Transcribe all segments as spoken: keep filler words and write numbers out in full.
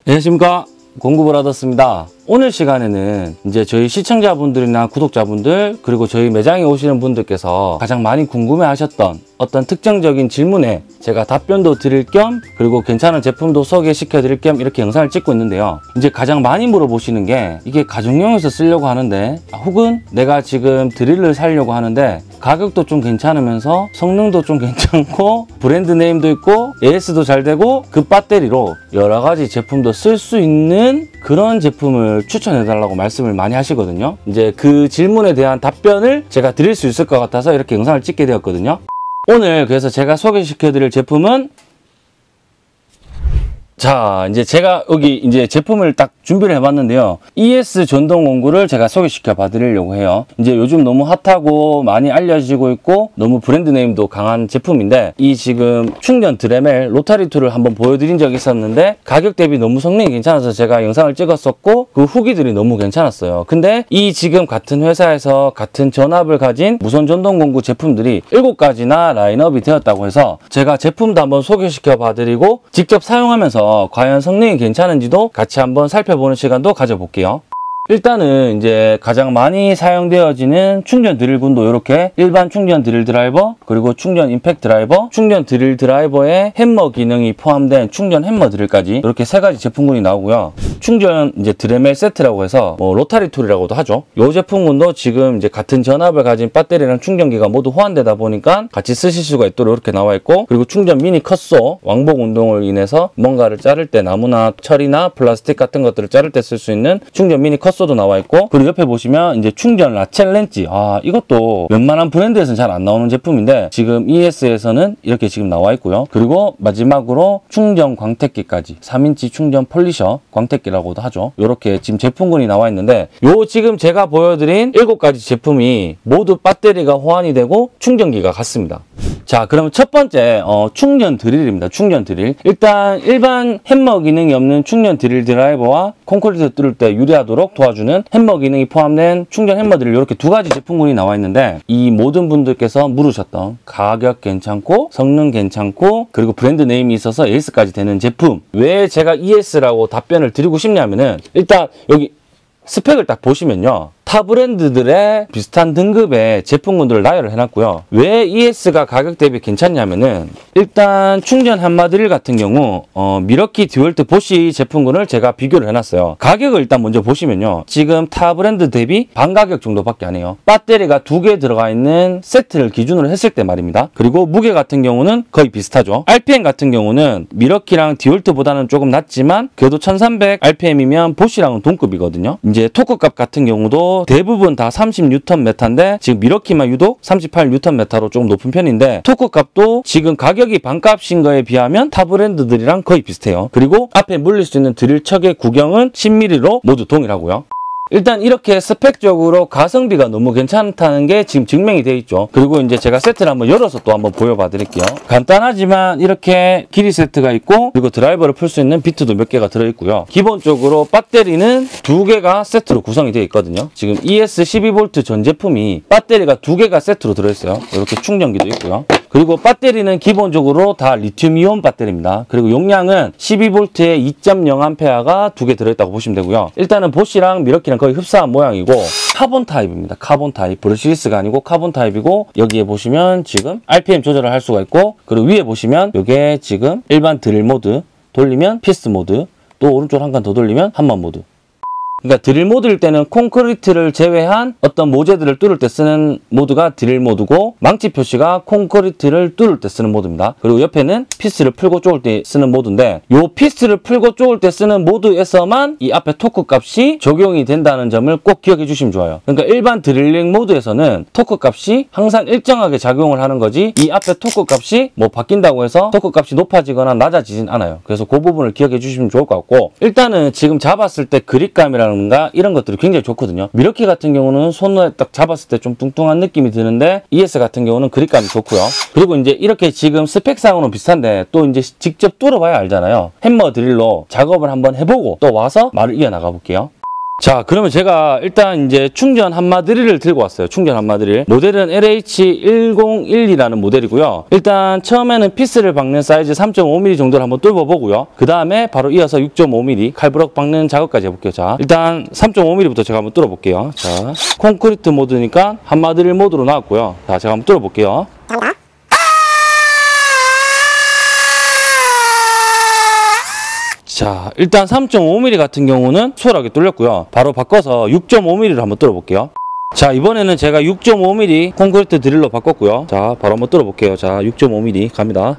안녕하십니까, 공구브라더스입니다. 오늘 시간에는 이제 저희 시청자분들이나 구독자분들 그리고 저희 매장에 오시는 분들께서 가장 많이 궁금해 하셨던 어떤 특정적인 질문에 제가 답변도 드릴 겸 그리고 괜찮은 제품도 소개시켜 드릴 겸 이렇게 영상을 찍고 있는데요. 이제 가장 많이 물어보시는 게 이게 가정용에서 쓰려고 하는데 혹은 내가 지금 드릴을 사려고 하는데 가격도 좀 괜찮으면서 성능도 좀 괜찮고 브랜드 네임도 있고 에이에스도 잘 되고 그 배터리로 여러 가지 제품도 쓸 수 있는 그런 제품을 추천해 달라고 말씀을 많이 하시거든요. 이제 그 질문에 대한 답변을 제가 드릴 수 있을 것 같아서 이렇게 영상을 찍게 되었거든요. 오늘 그래서 제가 소개시켜 드릴 제품은, 자, 이제 제가 여기 이제 제품을 딱 준비를 해봤는데요. 이에스 전동 공구를 제가 소개시켜 봐드리려고 해요. 이제 요즘 너무 핫하고 많이 알려지고 있고 너무 브랜드 네임도 강한 제품인데, 이 지금 충전 드레멜 로타리 툴을 한번 보여드린 적이 있었는데 가격 대비 너무 성능이 괜찮아서 제가 영상을 찍었었고 그 후기들이 너무 괜찮았어요. 근데 이 지금 같은 회사에서 같은 전압을 가진 무선 전동 공구 제품들이 일곱 가지나 라인업이 되었다고 해서 제가 제품도 한번 소개시켜 봐드리고 직접 사용하면서 과연 성능이 괜찮은지도 같이 한번 살펴보는 시간도 가져볼게요. 일단은 이제 가장 많이 사용되어지는 충전 드릴군도 이렇게 일반 충전 드릴 드라이버, 그리고 충전 임팩트 드라이버, 충전 드릴 드라이버에 햄머 기능이 포함된 충전 햄머 드릴까지 이렇게 세 가지 제품군이 나오고요. 충전 이제 드레멜 세트라고 해서 뭐 로타리 툴이라고도 하죠. 이 제품군도 지금 이제 같은 전압을 가진 배터리랑 충전기가 모두 호환되다 보니까 같이 쓰실 수가 있도록 이렇게 나와 있고, 그리고 충전 미니 컷소, 왕복 운동을 인해서 뭔가를 자를 때 나무나 철이나 플라스틱 같은 것들을 자를 때 쓸 수 있는 충전 미니 컷소 도 나와 있고, 그리고 옆에 보시면 이제 충전 라첼 렌치, 아 이것도 웬만한 브랜드에서는 잘 안 나오는 제품인데 지금 이에스에서는 이렇게 지금 나와 있고요. 그리고 마지막으로 충전 광택기까지 삼 인치 충전 폴리셔 광택기라고도 하죠. 이렇게 지금 제품군이 나와 있는데, 요 지금 제가 보여드린 일곱 가지 제품이 모두 배터리가 호환이 되고 충전기가 같습니다. 자, 그러면 첫 번째 어, 충전 드릴입니다. 충전 드릴. 일단 일반 햄머 기능이 없는 충전 드릴 드라이버와 콘크리트 뚫을 때 유리하도록 도와주는 햄머 기능이 포함된 충전 햄머 드릴, 이렇게 두 가지 제품군이 나와 있는데, 이 모든 분들께서 물으셨던 가격 괜찮고 성능 괜찮고 그리고 브랜드 네임이 있어서 에이에스까지 되는 제품, 왜 제가 이에스라고 답변을 드리고 싶냐면은, 일단 여기 스펙을 딱 보시면요, 타 브랜드들의 비슷한 등급의 제품군들을 나열을 해놨고요. 왜 이에스가 가격 대비 괜찮냐면은, 일단 충전 햄머 드릴 같은 경우 어, 미러키 디월트 보쉬 제품군을 제가 비교를 해놨어요. 가격을 일단 먼저 보시면요, 지금 타 브랜드 대비 반 가격 정도밖에 안 해요. 배터리가 두 개 들어가 있는 세트를 기준으로 했을 때 말입니다. 그리고 무게 같은 경우는 거의 비슷하죠. 알피엠 같은 경우는 미러키랑 디월트보다는 조금 낮지만 그래도 천삼백 알피엠이면 보쉬랑은 동급이거든요. 이제 토크값 같은 경우도 대부분 다 삼십 뉴턴 미터인데 지금 미러키만 유독 삼십팔 뉴턴 미터로 조금 높은 편인데, 토크 값도 지금 가격이 반값인 거에 비하면 타 브랜드들이랑 거의 비슷해요. 그리고 앞에 물릴 수 있는 드릴 척의 구경은 십 밀리미터로 모두 동일하고요. 일단 이렇게 스펙적으로 가성비가 너무 괜찮다는 게 지금 증명이 되어 있죠. 그리고 이제 제가 세트를 한번 열어서 또 한번 보여봐 드릴게요. 간단하지만 이렇게 길이 세트가 있고, 그리고 드라이버를 풀 수 있는 비트도 몇 개가 들어있고요. 기본적으로 배터리는 두 개가 세트로 구성이 되어 있거든요. 지금 이에스 십이 볼트 전 제품이 배터리가 두 개가 세트로 들어있어요. 이렇게 충전기도 있고요. 그리고 배터리는 기본적으로 다 리튬 이온 배터리입니다. 그리고 용량은 십이 볼트에 이 점 영 암페어가 두 개 들어있다고 보시면 되고요. 일단은 보쉬랑 미러키랑 거의 흡사한 모양이고 카본 타입입니다. 카본 타입. 브러시리스가 아니고 카본 타입이고, 여기에 보시면 지금 알피엠 조절을 할 수가 있고, 그리고 위에 보시면 이게 지금 일반 드릴 모드 돌리면 피스트 모드, 또 오른쪽 한 칸 더 돌리면 한만 모드. 그러니까 드릴 모드일 때는 콘크리트를 제외한 어떤 모재들을 뚫을 때 쓰는 모드가 드릴 모드고, 망치 표시가 콘크리트를 뚫을 때 쓰는 모드입니다. 그리고 옆에는 피스를 풀고 쪼을 때 쓰는 모드인데, 이 피스를 풀고 쪼을 때 쓰는 모드에서만 이 앞에 토크 값이 적용이 된다는 점을 꼭 기억해 주시면 좋아요. 그러니까 일반 드릴링 모드에서는 토크 값이 항상 일정하게 작용을 하는 거지, 이 앞에 토크 값이 뭐 바뀐다고 해서 토크 값이 높아지거나 낮아지진 않아요. 그래서 그 부분을 기억해 주시면 좋을 것 같고, 일단은 지금 잡았을 때 그립감이라는 이런 것들이 굉장히 좋거든요. 미러키 같은 경우는 손에 딱 잡았을 때 좀 뚱뚱한 느낌이 드는데, 이에스 같은 경우는 그립감이 좋고요. 그리고 이제 이렇게 지금 스펙상으로는 비슷한데 또 이제 직접 뚫어봐야 알잖아요. 햄머 드릴로 작업을 한번 해보고 또 와서 말을 이어나가 볼게요. 자, 그러면 제가 일단 이제 충전 한마드릴을 들고 왔어요. 충전 한마드릴. 모델은 엘 에이치 일공일이라는 모델이고요. 일단 처음에는 피스를 박는 사이즈 삼 점 오 밀리미터 정도를 한번 뚫어보고요. 그 다음에 바로 이어서 육 점 오 밀리미터 칼브럭 박는 작업까지 해볼게요. 자, 일단 삼 점 오 밀리미터부터 제가 한번 뚫어볼게요. 자, 콘크리트 모드니까 한마드릴 모드로 나왔고요. 자, 제가 한번 뚫어볼게요. 자, 일단 삼 점 오 밀리미터 같은 경우는 수월하게 뚫렸고요. 바로 바꿔서 육 점 오 밀리미터를 한번 뚫어볼게요. 자, 이번에는 제가 육 점 오 밀리미터 콘크리트 드릴로 바꿨고요. 자, 바로 한번 뚫어볼게요. 자, 육 점 오 밀리미터 갑니다.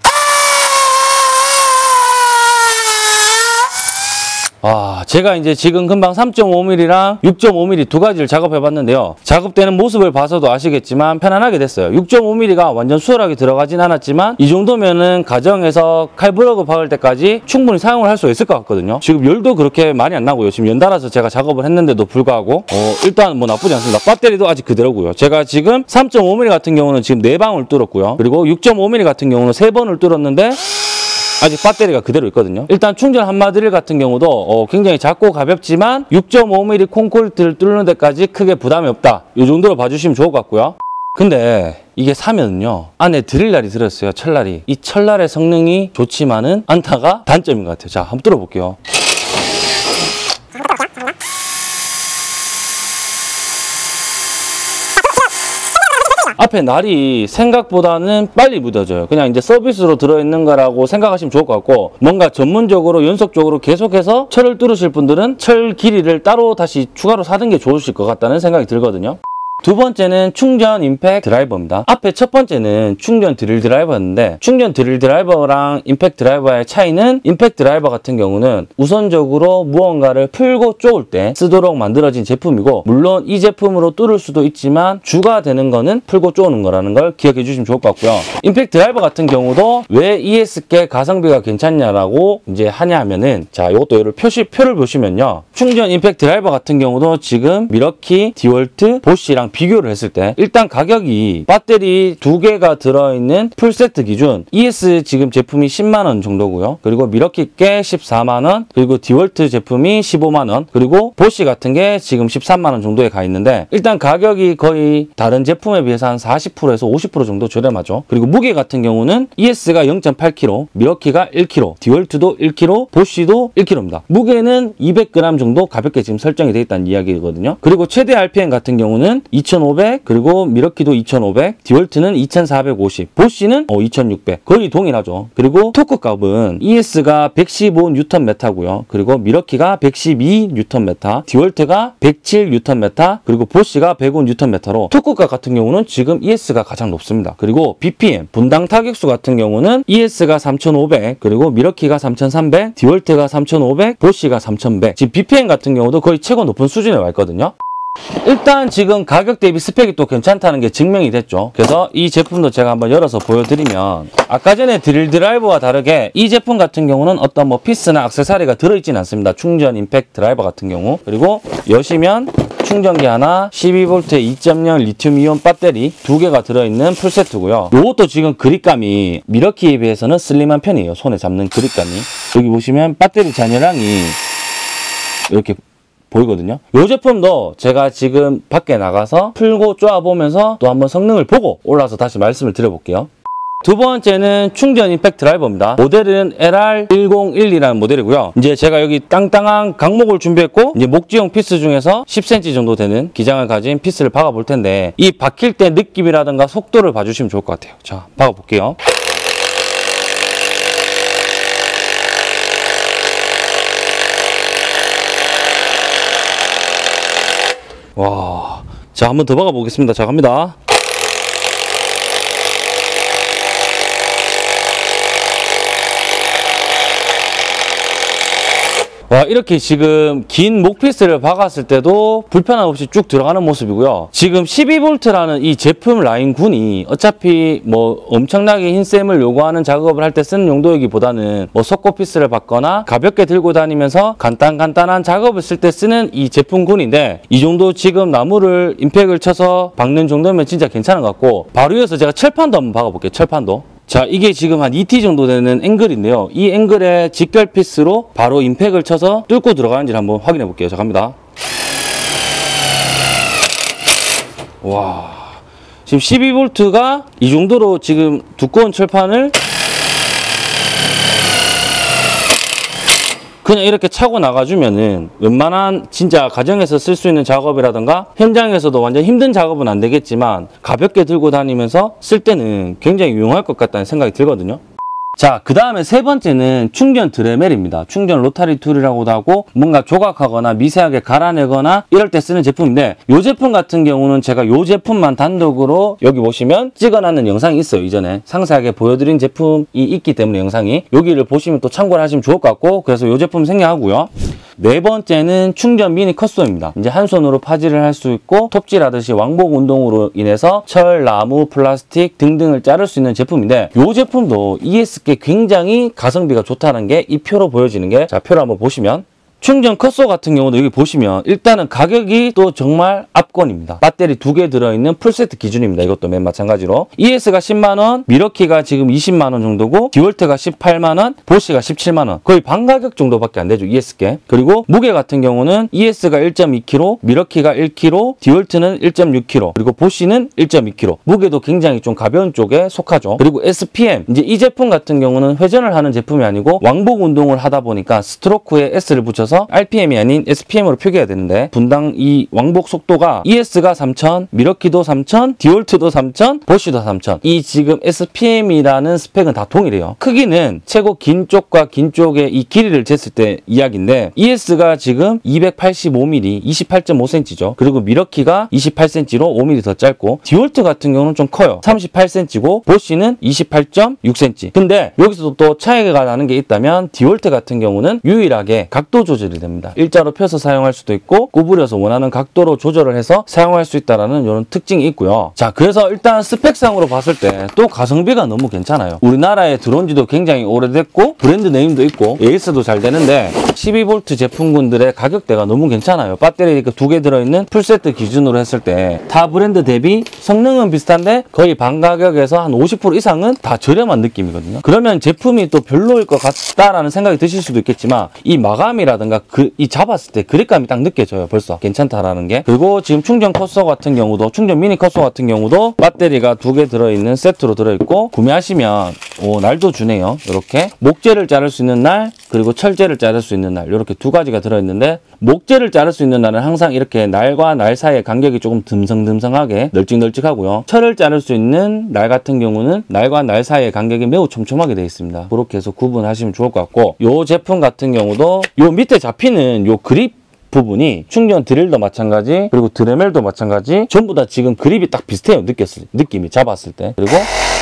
아, 제가 이제 지금 금방 삼 점 오 밀리미터랑 육 점 오 밀리미터 두 가지를 작업해봤는데요. 작업되는 모습을 봐서도 아시겠지만 편안하게 됐어요. 육 점 오 밀리미터가 완전 수월하게 들어가진 않았지만 이 정도면은 가정에서 칼브럭을 박을 때까지 충분히 사용을 할 수 있을 것 같거든요. 지금 열도 그렇게 많이 안 나고요. 지금 연달아서 제가 작업을 했는데도 불구하고 어, 일단 뭐 나쁘지 않습니다. 배터리도 아직 그대로고요. 제가 지금 삼 점 오 밀리미터 같은 경우는 지금 네 방울 뚫었고요. 그리고 육 점 오 밀리미터 같은 경우는 세 번을 뚫었는데 아직 배터리가 그대로 있거든요. 일단 충전 한마드릴 같은 경우도 어, 굉장히 작고 가볍지만 육 점 오 밀리미터 콘크리트를 뚫는 데까지 크게 부담이 없다. 이 정도로 봐주시면 좋을 것 같고요. 근데 이게 사면은요, 안에 드릴날이 들었어요. 철날이. 이 철날의 성능이 좋지만은 않다가 단점인 것 같아요. 자, 한번 뚫어볼게요. 앞에 날이 생각보다는 빨리 묻어져요. 그냥 이제 서비스로 들어있는 거라고 생각하시면 좋을 것 같고, 뭔가 전문적으로 연속적으로 계속해서 철을 뚫으실 분들은 철 길이를 따로 다시 추가로 사는 게 좋으실 것 같다는 생각이 들거든요. 두 번째는 충전 임팩트 드라이버입니다. 앞에 첫 번째는 충전 드릴 드라이버였는데, 충전 드릴 드라이버랑 임팩트 드라이버의 차이는, 임팩트 드라이버 같은 경우는 우선적으로 무언가를 풀고 쪼을 때 쓰도록 만들어진 제품이고, 물론 이 제품으로 뚫을 수도 있지만 주가 되는 거는 풀고 쪼는 거라는 걸 기억해 주시면 좋을 것 같고요. 임팩트 드라이버 같은 경우도 왜 이에스케이 가성비가 괜찮냐라고 이제 하냐 하면은, 자, 이것도 여러분 표시 표를 보시면요, 충전 임팩트 드라이버 같은 경우도 지금 미러키, 디월트, 보쉬랑 비교를 했을 때 일단 가격이 배터리 두 개가 들어있는 풀세트 기준 이에스 지금 제품이 십만 원 정도고요. 그리고 미러키 게 십사만 원, 그리고 디월트 제품이 십오만 원, 그리고 보쉬 같은 게 지금 십삼만 원 정도에 가 있는데, 일단 가격이 거의 다른 제품에 비해서 한 사십 퍼센트에서 오십 퍼센트 정도 저렴하죠. 그리고 무게 같은 경우는 이에스가 영 점 팔 킬로그램, 미러키가 일 킬로그램, 디월트도 일 킬로그램, 보쉬도 일 킬로그램입니다. 무게는 이백 그램 정도 가볍게 지금 설정이 되어 있다는 이야기거든요. 그리고 최대 알피엠 같은 경우는 이천오백, 그리고 미러키도 이천오백, 디월트는 이천사백오십, 보쉬는 어, 이천육백, 거의 동일하죠. 그리고 토크 값은 이에스가 백십오 뉴턴 미터고요. 그리고 미러키가 백십이 뉴턴 미터, 디월트가 백칠 뉴턴 미터, 그리고 보쉬가 백오 뉴턴 미터로 토크 값 같은 경우는 지금 이에스가 가장 높습니다. 그리고 비피엠, 분당 타격수 같은 경우는 이에스가 삼천오백, 그리고 미러키가 삼천삼백, 디월트가 삼천오백, 보쉬가 삼천백. 지금 비피엠 같은 경우도 거의 최고 높은 수준에 와 있거든요. 일단 지금 가격 대비 스펙이 또 괜찮다는 게 증명이 됐죠. 그래서 이 제품도 제가 한번 열어서 보여드리면, 아까 전에 드릴 드라이버와 다르게 이 제품 같은 경우는 어떤 뭐 피스나 액세서리가 들어있지는 않습니다. 충전 임팩트 드라이버 같은 경우. 그리고 여시면 충전기 하나, 십이 볼트의 이 점 영 리튬 이온 배터리 두 개가 들어있는 풀세트고요. 이것도 지금 그립감이 미러키에 비해서는 슬림한 편이에요. 손에 잡는 그립감이. 여기 보시면 배터리 잔여량이 이렇게 보이거든요. 이 제품도 제가 지금 밖에 나가서 풀고 쪼아보면서 또 한번 성능을 보고 올라서 다시 말씀을 드려볼게요. 두 번째는 충전 임팩트 드라이버입니다. 모델은 엘알 일공일이라는 모델이고요. 이제 제가 여기 땅땅한 강목을 준비했고, 이제 목지용 피스 중에서 십 센티미터 정도 되는 기장을 가진 피스를 박아 볼 텐데, 이 박힐 때 느낌이라든가 속도를 봐주시면 좋을 것 같아요. 자, 박아 볼게요. 와, 자, 한번 더 박아 보겠습니다. 자, 갑니다. 와, 이렇게 지금 긴 목피스를 박았을 때도 불편함 없이 쭉 들어가는 모습이고요. 지금 십이 볼트라는 이 제품 라인군이 어차피 뭐 엄청나게 흰셈을 요구하는 작업을 할 때 쓰는 용도이기보다는 뭐 석고피스를 박거나 가볍게 들고 다니면서 간단간단한 작업을 쓸 때 쓰는 이 제품군인데, 이 정도 지금 나무를 임팩을 쳐서 박는 정도면 진짜 괜찮은 것 같고, 바로 이어서 제가 철판도 한번 박아볼게요. 철판도. 자, 이게 지금 한 이 티 정도 되는 앵글인데요. 이 앵글에 직결 피스로 바로 임팩을 쳐서 뚫고 들어가는지를 한번 확인해 볼게요. 자, 갑니다. 와, 지금 십이 볼트가 이 정도로 지금 두꺼운 철판을 그냥 이렇게 차고 나가주면은 웬만한 진짜 가정에서 쓸 수 있는 작업이라든가 현장에서도 완전 힘든 작업은 안 되겠지만 가볍게 들고 다니면서 쓸 때는 굉장히 유용할 것 같다는 생각이 들거든요. 자, 그 다음에 세 번째는 충전 드레멜입니다. 충전 로타리 툴이라고도 하고 뭔가 조각하거나 미세하게 갈아내거나 이럴 때 쓰는 제품인데 이 제품 같은 경우는 제가 이 제품만 단독으로 여기 보시면 찍어놨는 영상이 있어요. 이전에 상세하게 보여드린 제품이 있기 때문에 영상이 여기를 보시면 또 참고를 하시면 좋을 것 같고 그래서 이 제품 생략하고요. 네 번째는 충전 미니 컷소입니다. 이제 한 손으로 파지를 할 수 있고 톱질하듯이 왕복 운동으로 인해서 철, 나무, 플라스틱 등등을 자를 수 있는 제품인데 이 제품도 이에스께 굉장히 가성비가 좋다는 게 이 표로 보여지는 게 자, 표를 한번 보시면 충전 컷소 같은 경우도 여기 보시면 일단은 가격이 또 정말 압권입니다. 배터리 두 개 들어있는 풀세트 기준입니다. 이것도 맨 마찬가지로 이에스가 십만 원, 미러키가 지금 이십만 원 정도고 디월트가 십팔만 원, 보쉬가 십칠만 원 거의 반 가격 정도밖에 안 되죠. 이에스께. 그리고 무게 같은 경우는 이에스가 일 점 이 킬로그램, 미러키가 일 킬로그램, 디월트는 일 점 육 킬로그램 그리고 보쉬는 일 점 이 킬로그램 무게도 굉장히 좀 가벼운 쪽에 속하죠. 그리고 에스피엠 이제 이 제품 같은 경우는 회전을 하는 제품이 아니고 왕복 운동을 하다 보니까 스트로크에 S를 붙여서 알피엠이 아닌 에스피엠으로 표기해야 되는데 분당 이 왕복 속도가 이에스가 삼천, 미러키도 삼천, 디월트도 삼천, 보쉬도 삼천 이 지금 에스피엠이라는 스펙은 다 동일해요. 크기는 최고 긴 쪽과 긴 쪽의 이 길이를 쟀을 때 이야기인데 이에스가 지금 이백팔십오 밀리미터, 이십팔 점 오 센티미터죠. 그리고 미러키가 이십팔 센티미터로 오 밀리미터 더 짧고 디월트 같은 경우는 좀 커요. 삼십팔 센티미터고 보쉬는 이십팔 점 육 센티미터. 근데 여기서도 또 차이가 나는 게 있다면 디월트 같은 경우는 유일하게 각도 조절 조절이 됩니다. 일자로 펴서 사용할 수도 있고 구부려서 원하는 각도로 조절을 해서 사용할 수 있다는 이런 특징이 있고요. 자, 그래서 일단 스펙상으로 봤을 때 또 가성비가 너무 괜찮아요. 우리나라에 들어온 지도 굉장히 오래됐고 브랜드 네임도 있고 에이스도 잘 되는데 십이 볼트 제품군들의 가격대가 너무 괜찮아요. 배터리 두 개 들어있는 풀세트 기준으로 했을 때 타 브랜드 대비 성능은 비슷한데 거의 반 가격에서 한 오십 퍼센트 이상은 다 저렴한 느낌이거든요. 그러면 제품이 또 별로일 것 같다라는 생각이 드실 수도 있겠지만 이 마감이라든가 그, 이 잡았을 때 그립감이 딱 느껴져요. 벌써 괜찮다라는 게. 그리고 지금 충전 컷소 같은 경우도 충전 미니 컷소 같은 경우도 배터리가 두 개 들어있는 세트로 들어있고 구매하시면 오, 날도 주네요. 이렇게 목재를 자를 수 있는 날 그리고 철재를 자를 수 있는 날 이렇게 두 가지가 들어있는데 목재를 자를 수 있는 날은 항상 이렇게 날과 날 사이의 간격이 조금 듬성듬성하게 널찍널찍하고요. 철을 자를 수 있는 날 같은 경우는 날과 날 사이의 간격이 매우 촘촘하게 되어 있습니다. 그렇게 해서 구분하시면 좋을 것 같고 이 제품 같은 경우도 이 밑에 잡히는 요 그립 부분이 충전 드릴도 마찬가지 그리고 드레멜도 마찬가지 전부 다 지금 그립이 딱 비슷해요. 느꼈을 느낌이 잡았을 때. 그리고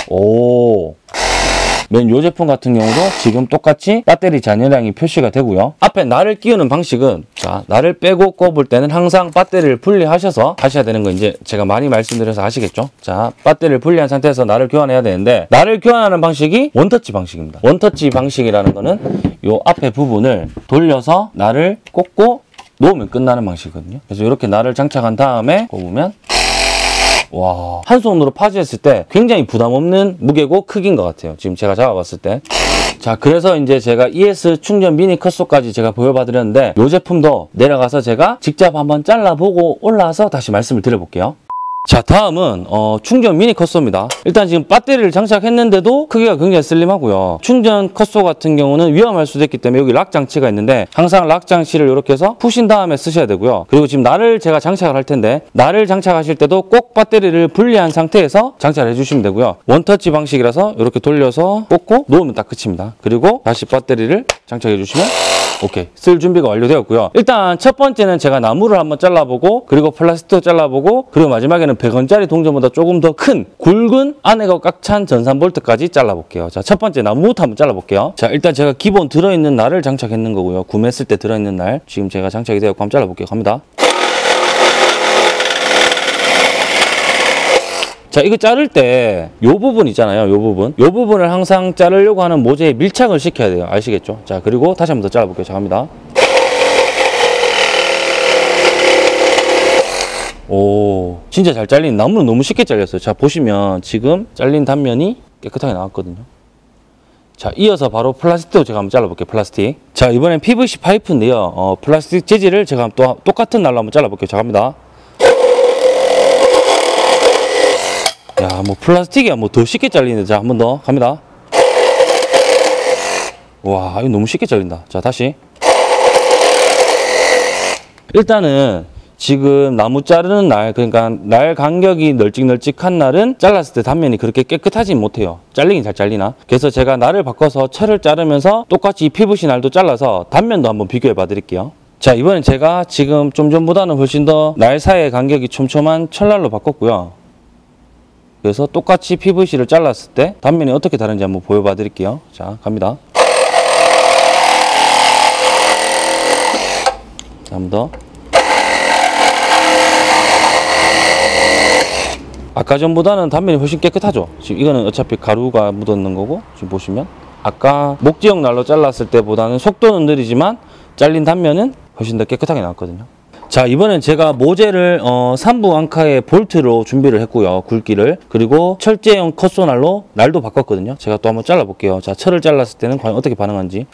오 맨 요 제품 같은 경우도 지금 똑같이 배터리 잔여량이 표시가 되고요. 앞에 날을 끼우는 방식은 자 날을 빼고 꼽을 때는 항상 배터리를 분리하셔서 하셔야 되는 거 이제 제가 많이 말씀드려서 아시겠죠? 자 배터리를 분리한 상태에서 날을 교환해야 되는데 날을 교환하는 방식이 원터치 방식입니다. 원터치 방식이라는 거는 요 앞에 부분을 돌려서 날을 꽂고 놓으면 끝나는 방식이거든요. 그래서 이렇게 날을 장착한 다음에 꼽으면 와, 한 손으로 파지했을 때 굉장히 부담 없는 무게고 크기인 것 같아요. 지금 제가 잡아봤을 때. 자, 그래서 이제 제가 이에스 충전 미니 컷소까지 제가 보여봐드렸는데 이 제품도 내려가서 제가 직접 한번 잘라보고 올라와서 다시 말씀을 드려볼게요. 자, 다음은 어, 충전 미니 컷소입니다. 일단 지금 배터리를 장착했는데도 크기가 굉장히 슬림하고요. 충전 컷소 같은 경우는 위험할 수도 있기 때문에 여기 락 장치가 있는데 항상 락 장치를 이렇게 해서 푸신 다음에 쓰셔야 되고요. 그리고 지금 날을 제가 장착을 할 텐데 날을 장착하실 때도 꼭 배터리를 분리한 상태에서 장착을 해주시면 되고요. 원터치 방식이라서 이렇게 돌려서 꽂고 놓으면 딱 끝입니다. 그리고 다시 배터리를 장착해 주시면 오케이, 쓸 준비가 완료되었고요. 일단 첫 번째는 제가 나무를 한번 잘라보고 그리고 플라스틱도 잘라보고 그리고 마지막에는 백 원짜리 동전보다 조금 더 큰 굵은 안에가 꽉 찬 전산 볼트까지 잘라볼게요. 자, 첫 번째 나무부터 한번 잘라볼게요. 자, 일단 제가 기본 들어있는 날을 장착했는 거고요. 구매했을 때 들어있는 날 지금 제가 장착이 되었고 한번 잘라볼게요. 갑니다. 자, 이거 자를 때 요 부분 있잖아요. 요 부분. 요 부분을 항상 자르려고 하는 모재에 밀착을 시켜야 돼요. 아시겠죠? 자, 그리고 다시 한번 더 잘라볼게요. 자, 갑니다. 오, 진짜 잘 잘린, 나무는 너무 쉽게 잘렸어요. 자, 보시면 지금 잘린 단면이 깨끗하게 나왔거든요. 자, 이어서 바로 플라스틱도 제가 한번 잘라볼게요. 플라스틱. 자, 이번엔 피브이씨 파이프인데요. 어, 플라스틱 재질을 제가 또 똑같은 날로 한번 잘라볼게요. 자, 갑니다. 야, 뭐 플라스틱이야 뭐 더 쉽게 잘리는데. 자, 한 번 더 갑니다. 와, 이거 너무 쉽게 잘린다. 자, 다시. 일단은 지금 나무 자르는 날, 그러니까 날 간격이 널찍널찍한 날은 잘랐을 때 단면이 그렇게 깨끗하지 못해요. 잘리긴 잘 잘리나? 그래서 제가 날을 바꿔서 철을 자르면서 똑같이 피브씨 날도 잘라서 단면도 한번 비교해 봐 드릴게요. 자, 이번엔 제가 지금 좀 전보다는 훨씬 더 날 사이의 간격이 촘촘한 철날로 바꿨고요. 그래서 똑같이 피브씨를 잘랐을 때 단면이 어떻게 다른지 한번 보여봐 드릴게요. 자, 갑니다. 한 번 더. 아까 전보다는 단면이 훨씬 깨끗하죠. 지금 이거는 어차피 가루가 묻었는 거고, 지금 보시면 아까 목지형 날로 잘랐을 때보다는 속도는 느리지만 잘린 단면은 훨씬 더 깨끗하게 나왔거든요. 자, 이번엔 제가 모재를 어, 삼 부 앙카의 볼트로 준비를 했고요. 굵기를. 그리고 철제형 컷소 날로 날도 바꿨거든요. 제가 또 한번 잘라 볼게요. 자, 철을 잘랐을 때는 과연 어떻게 반응하는지.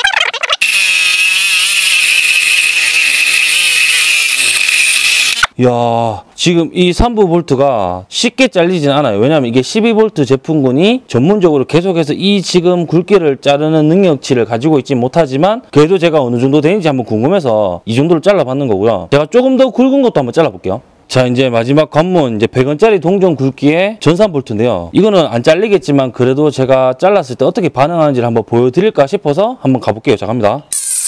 이야, 지금 이 삼 부 볼트가 쉽게 잘리진 않아요. 왜냐하면 이게 십이 볼트 제품군이 전문적으로 계속해서 이 지금 굵기를 자르는 능력치를 가지고 있지 못하지만 그래도 제가 어느 정도 되는지 한번 궁금해서 이 정도로 잘라봤는 거고요. 제가 조금 더 굵은 것도 한번 잘라볼게요. 자, 이제 마지막 관문, 이제 백 원짜리 동전 굵기의 전산 볼트인데요. 이거는 안 잘리겠지만 그래도 제가 잘랐을 때 어떻게 반응하는지를 한번 보여드릴까 싶어서 한번 가볼게요. 자, 갑니다.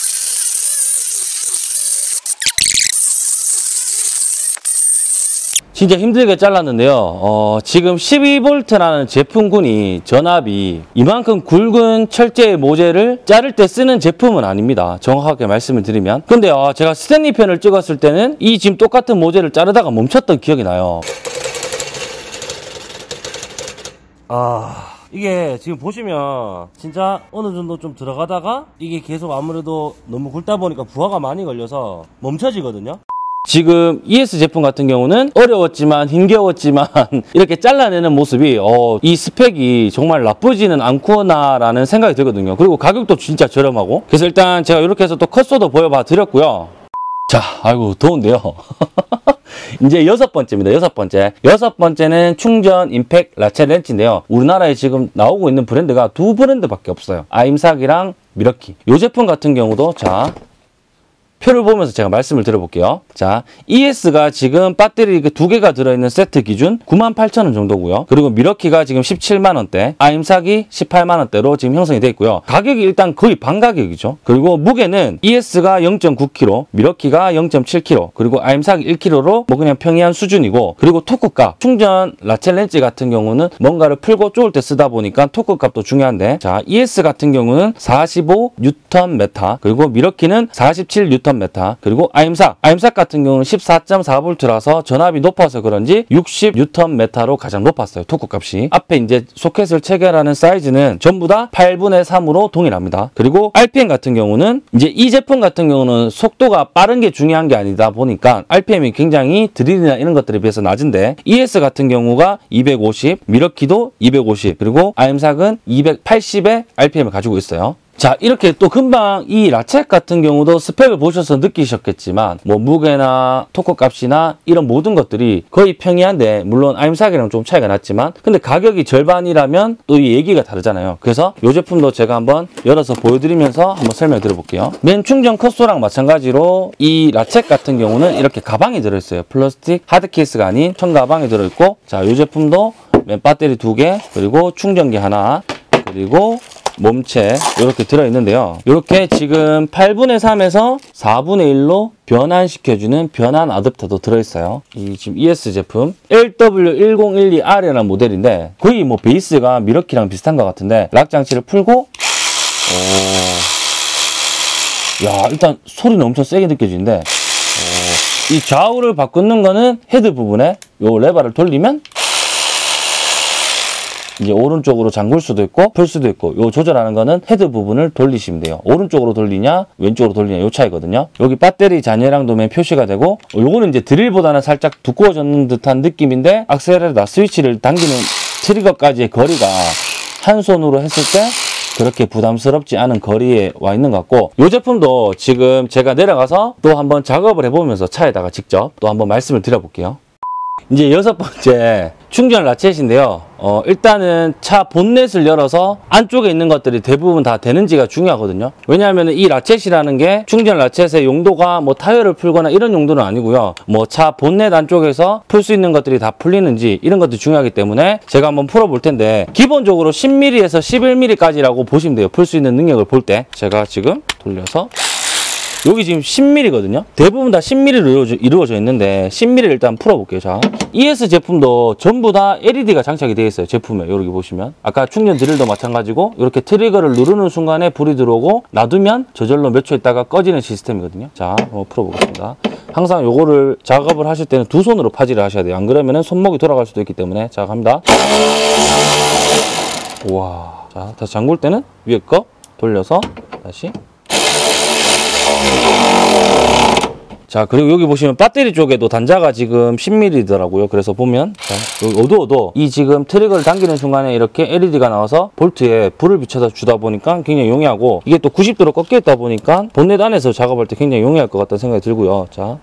진짜 힘들게 잘랐는데요. 어, 지금 십이 볼트라는 제품군이 전압이 이만큼 굵은 철제 모재를 자를 때 쓰는 제품은 아닙니다. 정확하게 말씀을 드리면. 근데 어, 제가 스탠리 편을 찍었을 때는 이 지금 똑같은 모재를 자르다가 멈췄던 기억이 나요. 아, 이게 지금 보시면 진짜 어느 정도 좀 들어가다가 이게 계속 아무래도 너무 굵다 보니까 부하가 많이 걸려서 멈춰지거든요. 지금 이에스 제품 같은 경우는 어려웠지만 힘겨웠지만 이렇게 잘라내는 모습이 어, 이 스펙이 정말 나쁘지는 않구나라는 생각이 들거든요. 그리고 가격도 진짜 저렴하고. 그래서 일단 제가 이렇게 해서 또 컷소도 보여봐 드렸고요. 자, 아이고 더운데요. 이제 여섯 번째입니다. 여섯 번째. 여섯 번째는 충전 임팩 라첼 렌치인데요. 우리나라에 지금 나오고 있는 브랜드가 두 브랜드밖에 없어요. 아임삭이랑 미러키. 이 제품 같은 경우도 자, 표를 보면서 제가 말씀을 드려볼게요. 자, 이에스가 지금 배터리 두 개가 들어있는 세트 기준 구만 팔천 원 정도고요. 그리고 미러키가 지금 십칠만 원대, 아임삭이 십팔만 원대로 지금 형성이 되어 있고요. 가격이 일단 거의 반 가격이죠. 그리고 무게는 이에스가 영 점 구 킬로그램, 미러키가 영 점 칠 킬로그램, 그리고 아임삭이 일 킬로그램로 뭐 그냥 평이한 수준이고, 그리고 토크값, 충전 라첼 렌치 같은 경우는 뭔가를 풀고 쪼을 때 쓰다 보니까 토크값도 중요한데, 자, 이에스 같은 경우는 사십오 뉴턴 미터, 그리고 미러키는 사십칠 뉴턴 미터, 그리고 아임삭, 아임삭 같은 경우는 십사 점 사 볼트라서 전압이 높아서 그런지 육십 뉴턴 미터로 가장 높았어요. 토크 값이. 앞에 이제 소켓을 체결하는 사이즈는 전부 다 팔분의 삼으로 동일합니다. 그리고 알피엠 같은 경우는 이제 이 제품 같은 경우는 속도가 빠른 게 중요한 게 아니다 보니까 알피엠이 굉장히 드릴이나 이런 것들에 비해서 낮은데, 이에스 같은 경우가 이백오십, 미러키도 이백오십, 그리고 아임삭은 이백팔십의 알피엠을 가지고 있어요. 자, 이렇게 또 금방 이 라첼 같은 경우도 스펙을 보셔서 느끼셨겠지만 뭐 무게나 토크 값이나 이런 모든 것들이 거의 평이한데, 물론 아임삭이랑 좀 차이가 났지만 근데 가격이 절반이라면 또 이 얘기가 다르잖아요. 그래서 이 제품도 제가 한번 열어서 보여드리면서 한번 설명 드려볼게요. 맨 충전 컷소랑 마찬가지로 이 라첼 같은 경우는 이렇게 가방이 들어있어요. 플라스틱 하드 케이스가 아닌 천 가방이 들어있고, 자, 이 제품도 맨 배터리 두 개, 그리고 충전기 하나, 그리고 몸체 이렇게 들어있는데요. 이렇게 지금 팔분의 삼에서 사분의 일로 변환시켜주는 변환 어댑터도 들어있어요. 이 지금 이에스 제품 엘 더블유 일공일이 알이라는 모델인데 거의 뭐 베이스가 미러키랑 비슷한 것 같은데, 락 장치를 풀고, 오, 야, 일단 소리는 엄청 세게 느껴지는데, 오, 이 좌우를 바꾸는 거는 헤드 부분에 요 레버를 돌리면 이제 오른쪽으로 잠글 수도 있고 풀 수도 있고, 요 조절하는 거는 헤드 부분을 돌리시면 돼요. 오른쪽으로 돌리냐 왼쪽으로 돌리냐 요 차이거든요. 여기 배터리 잔여량도 맨 표시가 되고, 요거는 이제 드릴보다는 살짝 두꺼워졌는 듯한 느낌인데, 악셀레레터 스위치를 당기는 트리거까지의 거리가 한 손으로 했을 때 그렇게 부담스럽지 않은 거리에 와 있는 것 같고, 이 제품도 지금 제가 내려가서 또 한번 작업을 해보면서 차에다가 직접 또 한번 말씀을 드려볼게요. 이제 여섯 번째 충전 라쳇인데요. 어, 일단은 차 본넷을 열어서 안쪽에 있는 것들이 대부분 다 되는지가 중요하거든요. 왜냐하면 이 라쳇이라는 게 충전 라쳇의 용도가 뭐 타이어를 풀거나 이런 용도는 아니고요. 뭐 차 본넷 안쪽에서 풀 수 있는 것들이 다 풀리는지 이런 것들이 중요하기 때문에 제가 한번 풀어 볼 텐데, 기본적으로 십 밀리미터에서 십일 밀리미터까지라고 보시면 돼요. 풀 수 있는 능력을 볼 때. 제가 지금 돌려서 여기 지금 십 밀리미터거든요. 대부분 다 십 밀리미터로 이루어져, 이루어져 있는데 십 밀리미터를 일단 풀어볼게요. 자, 이에스 제품도 전부 다 엘이디가 장착이 되어 있어요. 제품에 여기 보시면 아까 충전 드릴도 마찬가지고 이렇게 트리거를 누르는 순간에 불이 들어오고 놔두면 저절로 몇 초 있다가 꺼지는 시스템이거든요. 자, 한번 풀어보겠습니다. 항상 요거를 작업을 하실 때는 두 손으로 파지를 하셔야 돼요. 안 그러면 손목이 돌아갈 수도 있기 때문에. 자, 갑니다. 우와. 자, 다시 잠글 때는 위에 거 돌려서 다시. 자, 그리고 여기 보시면 배터리 쪽에도 단자가 지금 십 밀리미터더라고요. 그래서 보면 자, 여기 어두워도 이 지금 트리거를 당기는 순간에 이렇게 엘이디가 나와서 볼트에 불을 비춰서 주다 보니까 굉장히 용이하고, 이게 또 구십 도로 꺾여 있다 보니까 본넷 안에서 작업할 때 굉장히 용이할 것 같다는 생각이 들고요. 자,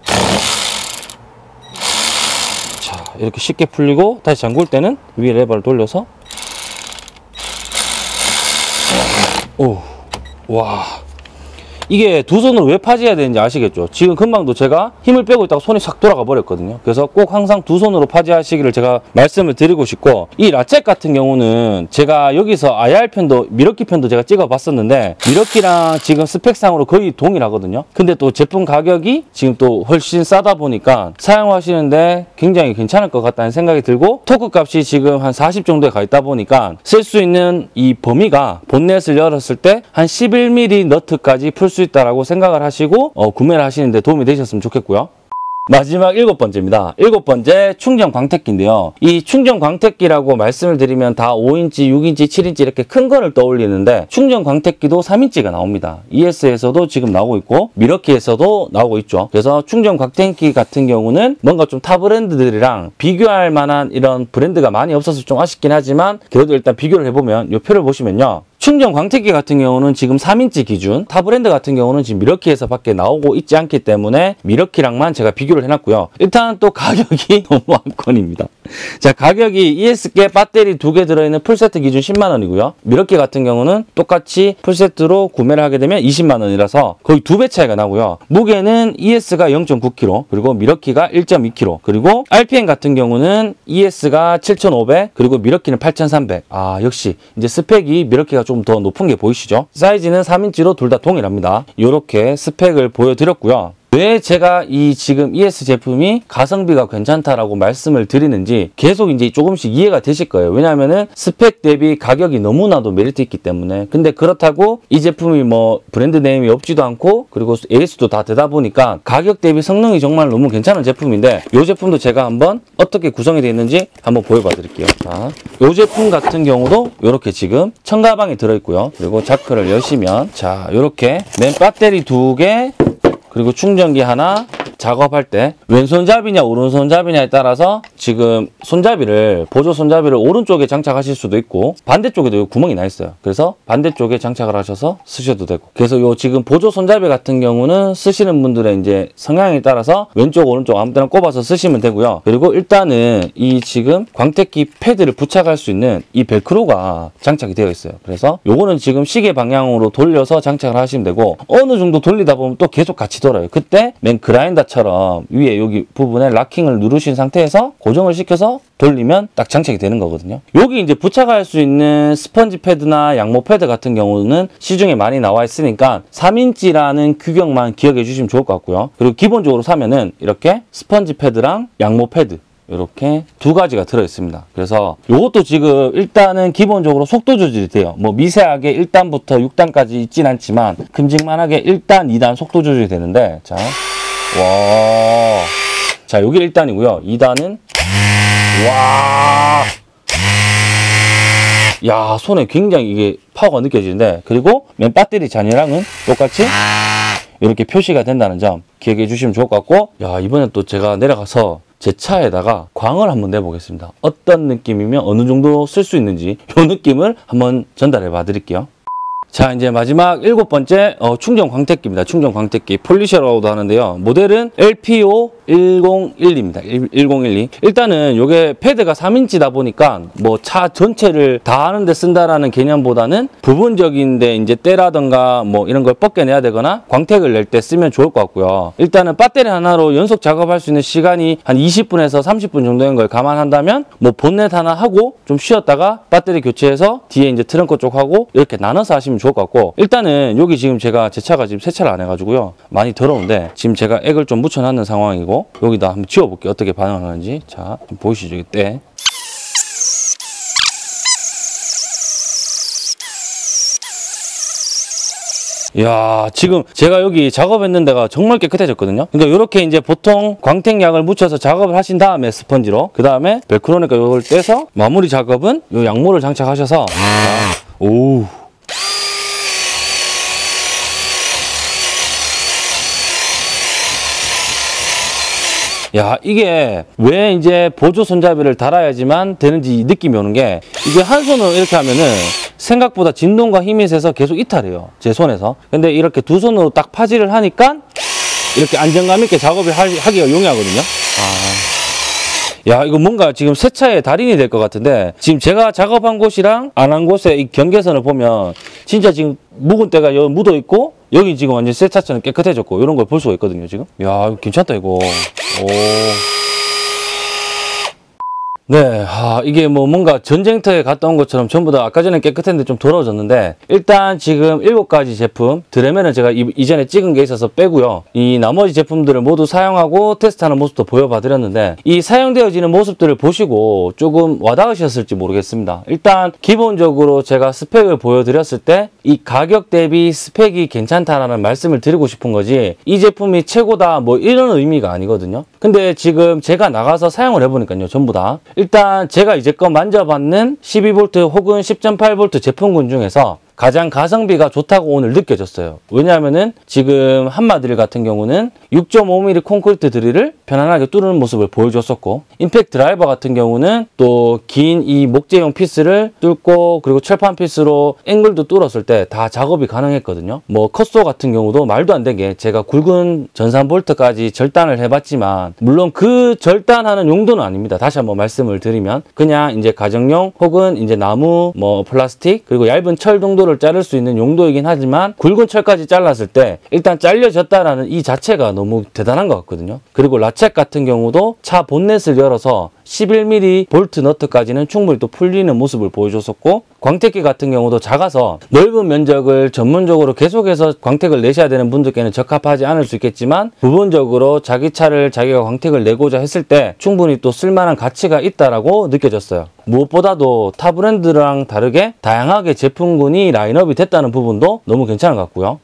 자 이렇게 쉽게 풀리고, 다시 잠글 때는 위에 레버를 돌려서 오, 와, 이게 두 손으로 왜 파지해야 되는지 아시겠죠? 지금 금방도 제가 힘을 빼고 있다가 손이 싹 돌아가 버렸거든요. 그래서 꼭 항상 두 손으로 파지하시기를 제가 말씀을 드리고 싶고, 이 라쳇 같은 경우는 제가 여기서 아이알 편도, 미러키 편도 제가 찍어 봤었는데 미러키랑 지금 스펙상으로 거의 동일하거든요. 근데 또 제품 가격이 지금 또 훨씬 싸다 보니까 사용하시는데 굉장히 괜찮을 것 같다는 생각이 들고, 토크 값이 지금 한 사십 정도에 가 있다 보니까 쓸 수 있는 이 범위가 본넷을 열었을 때 한 십일 밀리미터 너트까지 풀 수 있다라고 생각을 하시고 어, 구매를 하시는데 도움이 되셨으면 좋겠고요. 마지막 일곱 번째입니다. 일곱 번째, 충전 광택기인데요. 이 충전 광택기라고 말씀을 드리면 다 오 인치, 육 인치, 칠 인치 이렇게 큰 거를 떠올리는데, 충전 광택기도 삼 인치가 나옵니다. 이에스에서도 지금 나오고 있고 미러키에서도 나오고 있죠. 그래서 충전 광택기 같은 경우는 뭔가 좀 타 브랜드들이랑 비교할 만한 이런 브랜드가 많이 없어서 좀 아쉽긴 하지만, 그래도 일단 비교를 해보면 이 표를 보시면요, 충전 광택기 같은 경우는 지금 삼 인치 기준, 타 브랜드 같은 경우는 지금 미러키에서 밖에 나오고 있지 않기 때문에 미러키랑만 제가 비교를 해놨고요. 일단 또 가격이 너무 압권입니다. 자, 가격이 이에스께 배터리 두 개 들어있는 풀세트 기준 십만 원이고요. 미러키 같은 경우는 똑같이 풀세트로 구매를 하게 되면 이십만 원이라서 거의 두 배 차이가 나고요. 무게는 이에스가 영 점 구 킬로그램, 그리고 미러키가 일 점 이 킬로그램, 그리고 알피엠 같은 경우는 이에스가 칠천오백, 그리고 미러키는 팔천삼백. 아, 역시 이제 스펙이 미러키가 좀 더 높은 게 보이시죠? 사이즈는 삼 인치로 둘 다 동일합니다. 이렇게 스펙을 보여드렸고요. 왜 제가 이 지금 이에스 제품이 가성비가 괜찮다라고 말씀을 드리는지 계속 이제 조금씩 이해가 되실 거예요. 왜냐하면은 스펙 대비 가격이 너무나도 메리트 있기 때문에. 근데 그렇다고 이 제품이 뭐 브랜드 네임이 없지도 않고, 그리고 에이에스도 다 되다 보니까 가격 대비 성능이 정말 너무 괜찮은 제품인데, 이 제품도 제가 한번 어떻게 구성이 되어 있는지 한번 보여봐 드릴게요. 자, 이 제품 같은 경우도 이렇게 지금 청가방이 들어있고요. 그리고 자크를 여시면 자, 이렇게 맨 배터리 두 개, 그리고 충전기 하나, 작업할 때 왼손잡이냐 오른손잡이냐에 따라서 지금 손잡이를, 보조 손잡이를 오른쪽에 장착하실 수도 있고 반대쪽에도 구멍이 나 있어요. 그래서 반대쪽에 장착을 하셔서 쓰셔도 되고, 그래서 요 지금 보조 손잡이 같은 경우는 쓰시는 분들의 이제 성향에 따라서 왼쪽 오른쪽 아무 데나 꼽아서 쓰시면 되고요. 그리고 일단은 이 지금 광택기 패드를 부착할 수 있는 이 벨크로가 장착이 되어 있어요. 그래서 요거는 지금 시계 방향으로 돌려서 장착을 하시면 되고, 어느 정도 돌리다 보면 또 계속 같이 돌아요. 그때 맨 그라인더 처럼 위에 여기 부분에 락킹을 누르신 상태에서 고정을 시켜서 돌리면 딱 장착이 되는 거거든요. 여기 이제 부착할 수 있는 스펀지 패드나 양모 패드 같은 경우는 시중에 많이 나와 있으니까 삼 인치라는 규격만 기억해 주시면 좋을 것 같고요. 그리고 기본적으로 사면은 이렇게 스펀지 패드랑 양모 패드 이렇게 두 가지가 들어있습니다. 그래서 이것도 지금 일단은 기본적으로 속도 조절이 돼요. 뭐 미세하게 일 단부터 육 단까지 있진 않지만 큼직만하게 일 단, 이 단 속도 조절이 되는데, 자, 와, 자, 여기 일 단이고요. 이 단은 와, 야, 손에 굉장히 이게 파워가 느껴지는데, 그리고 맨 배터리 잔이랑은 똑같이 이렇게 표시가 된다는 점 기억해 주시면 좋을 것 같고, 야, 이번엔 또 제가 내려가서 제 차에다가 광을 한번 내보겠습니다. 어떤 느낌이면 어느 정도 쓸 수 있는지 이 느낌을 한번 전달해 봐 드릴게요. 자, 이제 마지막 일곱 번째 어, 충전 광택기입니다. 충전 광택기 폴리셔라고도 하는데요. 모델은 엘피오 일공일이입니다. 일공일이. 일단은 이게 패드가 삼 인치다 보니까 뭐 차 전체를 다 하는데 쓴다라는 개념보다는 부분적인데 이제 때라던가 뭐 이런 걸 벗겨내야 되거나 광택을 낼 때 쓰면 좋을 것 같고요. 일단은 배터리 하나로 연속 작업할 수 있는 시간이 한 이십 분에서 삼십 분 정도인 걸 감안한다면 뭐 본넷 하나 하고 좀 쉬었다가 배터리 교체해서 뒤에 이제 트렁크 쪽 하고 이렇게 나눠서 하시면 좋을 것 같고, 일단은 여기 지금 제가 제 차가 지금 세차를 안 해가지고요. 많이 더러운데 지금 제가 액을 좀 묻혀놨는 상황이고 여기다 한번 지워볼게요. 어떻게 반응하는지. 자, 보이시죠? 이때. 이야, 지금 제가 여기 작업했는 데가 정말 깨끗해졌거든요. 그러니까 이렇게 이제 보통 광택약을 묻혀서 작업을 하신 다음에 스펀지로, 그 다음에 벨크로니까 이걸 떼서 마무리 작업은 이 양모를 장착하셔서 자, 오. 야, 이게 왜 이제 보조 손잡이를 달아야지만 되는지 느낌이 오는 게, 이게 한 손으로 이렇게 하면은 생각보다 진동과 힘이 세서 계속 이탈해요, 제 손에서. 근데 이렇게 두 손으로 딱 파지를 하니까 이렇게 안정감 있게 작업을 하기가 용이하거든요. 아. 야, 이거 뭔가 지금 세차의 달인이 될 것 같은데, 지금 제가 작업한 곳이랑 안 한 곳의 이 경계선을 보면 진짜 지금 묵은 때가 여기 묻어 있고 여기 지금 완전 세차처럼 깨끗해졌고 이런 걸 볼 수가 있거든요, 지금. 야, 괜찮다 이거. 오. 네, 아, 이게 뭐 뭔가 전쟁터에 갔다 온 것처럼 전부 다 아까 전에 깨끗했는데 좀 더러워졌는데, 일단 지금 일곱 가지 제품, 드레멜은 제가 이, 이전에 찍은 게 있어서 빼고요. 이 나머지 제품들을 모두 사용하고 테스트하는 모습도 보여봐드렸는데, 이 사용되어지는 모습들을 보시고 조금 와닿으셨을지 모르겠습니다. 일단 기본적으로 제가 스펙을 보여드렸을 때 이 가격 대비 스펙이 괜찮다라는 말씀을 드리고 싶은 거지, 이 제품이 최고다 뭐 이런 의미가 아니거든요. 근데 지금 제가 나가서 사용을 해보니까요, 전부 다 일단 제가 이제껏 만져봤는 십이 볼트 혹은 십 점 팔 볼트 제품군 중에서 가장 가성비가 좋다고 오늘 느껴졌어요. 왜냐하면은 지금 한마드릴 같은 경우는 육 점 오 밀리미터 콘크리트 드릴을 편안하게 뚫는 모습을 보여줬었고, 임팩트 드라이버 같은 경우는 또 긴 이 목재용 피스를 뚫고 그리고 철판 피스로 앵글도 뚫었을 때 다 작업이 가능했거든요. 뭐 컷소 같은 경우도 말도 안 되게 제가 굵은 전산 볼트까지 절단을 해봤지만, 물론 그 절단하는 용도는 아닙니다. 다시 한번 말씀을 드리면 그냥 이제 가정용 혹은 이제 나무, 뭐 플라스틱, 그리고 얇은 철 정도 를 자를 수 있는 용도이긴 하지만, 굵은 철까지 잘랐을 때 일단 잘려졌다라는 이 자체가 너무 대단한 것 같거든요. 그리고 라쳇 같은 경우도 차 본넷을 열어서 십일 밀리미터 볼트 너트까지는 충분히 또 풀리는 모습을 보여줬었고, 광택기 같은 경우도 작아서 넓은 면적을 전문적으로 계속해서 광택을 내셔야 되는 분들께는 적합하지 않을 수 있겠지만, 부분적으로 자기 차를 자기가 광택을 내고자 했을 때 충분히 또 쓸만한 가치가 있다라고 느껴졌어요. 무엇보다도 타 브랜드랑 다르게 다양하게 제품군이 라인업이 됐다는 부분도 너무 괜찮은 것 같고요.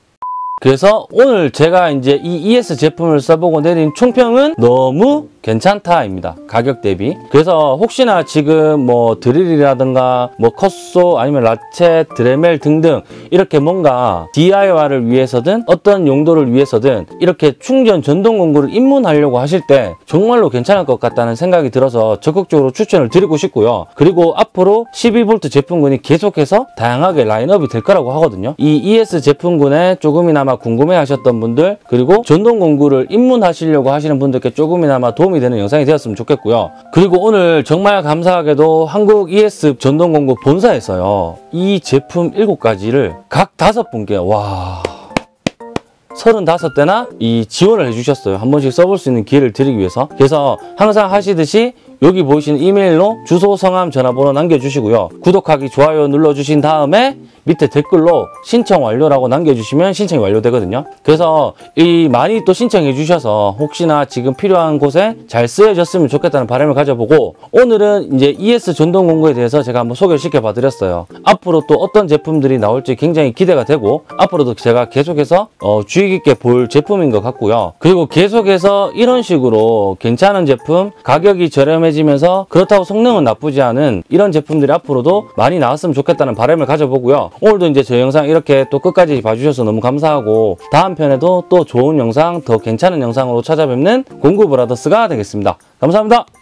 그래서 오늘 제가 이제 이 이에스 제품을 써보고 내린 총평은 너무 괜찮다입니다. 가격 대비. 그래서 혹시나 지금 뭐 드릴이라든가 뭐 컷소 아니면 라쳇, 드레멜 등등 이렇게 뭔가 디아이와이를 위해서든 어떤 용도를 위해서든 이렇게 충전 전동 공구를 입문하려고 하실 때 정말로 괜찮을 것 같다는 생각이 들어서 적극적으로 추천을 드리고 싶고요. 그리고 앞으로 십이 볼트 제품군이 계속해서 다양하게 라인업이 될 거라고 하거든요. 이 이에스 제품군에 조금이나마 궁금해 하셨던 분들, 그리고 전동 공구를 입문하시려고 하시는 분들께 조금이나마 도움이 되는 영상이 되었으면 좋겠고요. 그리고 오늘 정말 감사하게도 한국 이에스 전동 공구 본사에서요, 이 제품 일곱 가지를 각 다섯 분께 와 서른다섯 대나 이 지원을 해주셨어요. 한 번씩 써볼 수 있는 기회를 드리기 위해서. 그래서 항상 하시듯이 여기 보이시는 이메일로 주소, 성함, 전화번호 남겨주시고요. 구독하기, 좋아요 눌러주신 다음에 밑에 댓글로 신청 완료라고 남겨주시면 신청이 완료되거든요. 그래서 이 많이 또 신청해 주셔서 혹시나 지금 필요한 곳에 잘 쓰여졌으면 좋겠다는 바람을 가져보고, 오늘은 이제 이에스 전동 공구에 대해서 제가 한번 소개를 시켜 봐드렸어요. 앞으로 또 어떤 제품들이 나올지 굉장히 기대가 되고, 앞으로도 제가 계속해서 어, 주의 깊게 볼 제품인 것 같고요. 그리고 계속해서 이런 식으로 괜찮은 제품, 가격이 저렴해지면서 그렇다고 성능은 나쁘지 않은 이런 제품들이 앞으로도 많이 나왔으면 좋겠다는 바람을 가져보고요. 오늘도 이제 저 영상 이렇게 또 끝까지 봐주셔서 너무 감사하고, 다음 편에도 또 좋은 영상, 더 괜찮은 영상으로 찾아뵙는 공구브라더스가 되겠습니다. 감사합니다.